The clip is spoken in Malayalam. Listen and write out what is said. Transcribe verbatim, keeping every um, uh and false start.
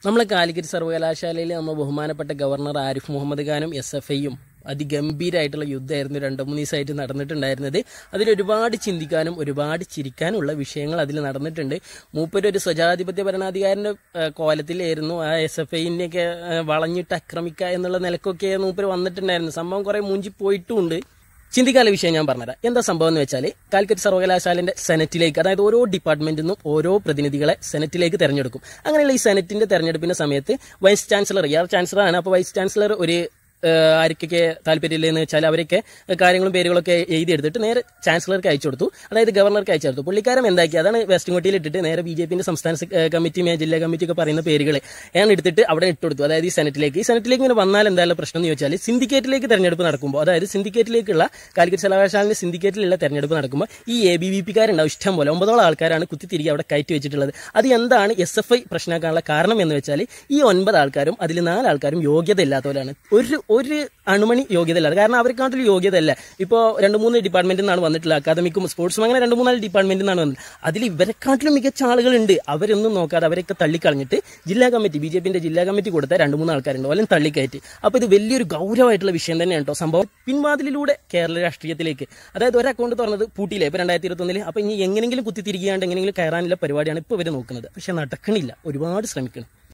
നമ്മളെ കാലിക്കറ്റ് സർവകലാശാലയിൽ നമ്മൾ ബഹുമാനപ്പെട്ട ഗവർണർ ആരിഫ് മുഹമ്മദ് ഖാനും എസ് എഫ് ഐയും അതിഗംഭീരമായിട്ടുള്ള യുദ്ധമായിരുന്നു രണ്ട് മൂന്ന് ദിവസമായിട്ട് നടന്നിട്ടുണ്ടായിരുന്നത്. അതിൽ ഒരുപാട് ചിന്തിക്കാനും ഒരുപാട് ചിരിക്കാനുള്ള വിഷയങ്ങൾ അതിൽ നടന്നിട്ടുണ്ട്. മൂപ്പര് ഒരു സ്വജാധിപത്യ ഭരണാധികാരിന്റെ കോലത്തിലായിരുന്നു ആ എസ് എഫ് ഐനെയൊക്കെ വളഞ്ഞിട്ട് ആക്രമിക്കുക എന്നുള്ള നിലക്കൊക്കെ മൂപ്പര് വന്നിട്ടുണ്ടായിരുന്നു. സംഭവം കുറെ മൂഞ്ചി പോയിട്ടുമുണ്ട്. ചിന്തിക്കാനുള്ള വിഷയം ഞാൻ പറഞ്ഞുതരാം. എന്താ സംഭവം എന്ന് വെച്ചാൽ കാലിക്കറ്റ് സർവകലാശാലന്റെ സെനറ്റിലേക്ക്, അതായത് ഓരോ ഡിപ്പാർട്ട്മെന്റിൽ നിന്നും ഓരോ പ്രതിനിധികളെ സെനറ്റിലേക്ക് തെരഞ്ഞെടുക്കും. അങ്ങനെയുള്ള ഈ സെനറ്റിന്റെ തെരഞ്ഞെടുപ്പിന്റെ സമയത്ത് വൈസ് ചാൻസലർ, ഇയാൾ ചാൻസലറാണ്, അപ്പോൾ വൈസ് ചാൻസലർ ഒരു ആർക്കൊക്കെ താല്പര്യമില്ലെന്ന് വെച്ചാൽ അവരൊക്കെ കാര്യങ്ങളും പേരുകളൊക്കെ എഴുതിയെടുത്തിട്ട് നേരെ ചാൻസലർക്ക് അയച്ചു കൊടുത്തു, അതായത് ഗവർണർക്ക് അയച്ചു കൊടുത്തു. പുള്ളിക്കാരൻ എന്താക്കി, അതാണ് വെസ്റ്റ് കോട്ടിയിൽ ഇട്ടിട്ട് നേരെ ബി ജെ പിന്റെ സംസ്ഥാന കമ്മിറ്റി, ജില്ലാ കമ്മിറ്റി ഒക്കെ പറയുന്ന പേരുകൾ ഞാൻ എടുത്തിട്ട് അവിടെ ഇട്ടുകൊടുത്തു, അതായത് ഈ സെനറ്റിലേക്ക്. ഈ സെനറ്റിലേക്ക് ഇങ്ങനെ വന്നാൽ എന്തായാലും പ്രശ്നം എന്ന് ചോദിച്ചാൽ സിൻഡിക്കേറ്റിലേക്ക് തെരഞ്ഞെടുപ്പ് നടക്കുമ്പോൾ, അതായത് സിൻഡിക്കേറ്റിലേക്കുള്ള കാലിക്കറ്റ് സർവകലാശാലയുടെ സിൻഡിക്കേറ്റിലുള്ള തെരഞ്ഞെടുപ്പ് നടക്കുമ്പോൾ ഈ എ ബി വി പിക്കാരുണ്ടാവും ഇഷ്ടം പോലെ, ഒമ്പതോളം ആൾക്കാരാണ് കുത്തിത്തിരികെ അവിടെ കയറ്റി വെച്ചിട്ടുള്ളത്. അത് എന്താണ് എസ് എഫ് ഐ പ്രശ്നമാക്കാനുള്ള കാരണം എന്ന് വെച്ചാൽ ഈ ഒൻപത് ആൾക്കാരും അതിൽ നാല് ആൾക്കാരും യോഗ്യത ഇല്ലാത്തവരാണ്. ഒരു ഒരു അണുമണി യോഗ്യത ഇല്ലാതെ, കാരണം അവർക്കാട്ടിൽ യോഗ്യത അല്ല. ഇപ്പോൾ രണ്ട് മൂന്ന് ഡിപ്പാർട്ട്മെന്റിൽ നിന്നാണ് വന്നിട്ടുള്ളത്, അക്കാദമിക്കും സ്പോർട്സും, അങ്ങനെ രണ്ട് മൂന്നാല് ഡിപ്പാർട്ട്മെന്റിൽ നിന്നാണ് വന്നത്. അതിൽ ഇവരെക്കാട്ടിലും മികച്ച ആളുകളുണ്ട്. അവരൊന്നും നോക്കാതെ അവരൊക്കെ തള്ളിക്കളഞ്ഞിട്ട് ജില്ലാ കമ്മിറ്റി, ബി ജെ പിന്റെ ജില്ലാ കമ്മിറ്റി കൊടുത്ത രണ്ട് മൂന്ന് ആൾക്കാരുണ്ട്, ഓലും തള്ളിക്കയറ്റി. അപ്പോൾ ഇത് വലിയൊരു ഗൗരവമായിട്ടുള്ള വിഷയം തന്നെയാണ് കേട്ടോ. സംഭവം പിൻവാതിലൂടെ കേരള രാഷ്ട്രീയത്തിലേക്ക്, അതായത് ഒരു അക്കൗണ്ട് തുറന്നത് പൂട്ടിയില്ലേ ഇപ്പോൾ രണ്ടായിരത്തി ഇരുപത്തൊന്നില്. അപ്പോൾ ഇനി എങ്ങനെയെങ്കിലും കുത്തിത്തിരിക്കാണ്ട് എങ്ങനെയെങ്കിലും കയറാനുള്ള പരിപാടിയാണ് ഇപ്പോൾ ഇവർ നോക്കുന്നത്. പക്ഷെ നടക്കണില്ല, ഒരുപാട് ശ്രമിക്കണം.